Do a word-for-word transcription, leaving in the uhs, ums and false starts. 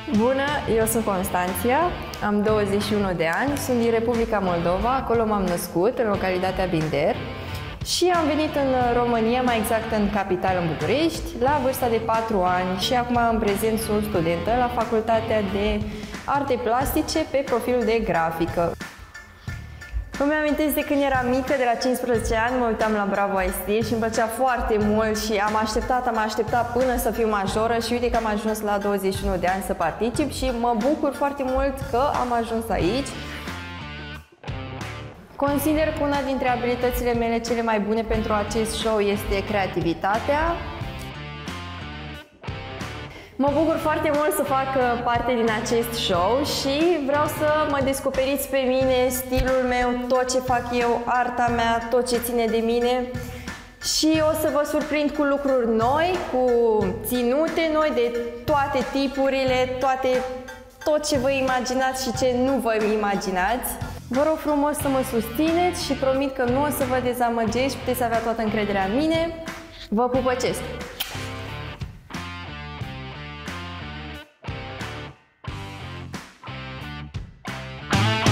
Bună, eu sunt Constanția, am douăzeci și unu de ani, sunt din Republica Moldova, acolo m-am născut, în localitatea Binder, și am venit în România, mai exact în capitală, în București, la vârsta de patru ani și acum în prezent sunt studentă la Facultatea de Arte Plastice pe profilul de grafică. Îmi amintesc de când eram mică, de la cincisprezece ani, mă uitam la Bravo I Stil și îmi plăcea foarte mult și am așteptat, am așteptat până să fiu majoră și uite că am ajuns la douăzeci și unu de ani să particip și mă bucur foarte mult că am ajuns aici. Consider că una dintre abilitățile mele cele mai bune pentru acest show este creativitatea. Mă bucur foarte mult să fac parte din acest show și vreau să mă descoperiți pe mine, stilul meu, tot ce fac eu, arta mea, tot ce ține de mine. Și o să vă surprind cu lucruri noi, cu ținute noi de toate tipurile, toate, tot ce vă imaginați și ce nu vă imaginați. Vă rog frumos să mă susțineți și promit că nu o să vă dezamăgești, puteți avea toată încrederea în mine. Vă pupăcesc!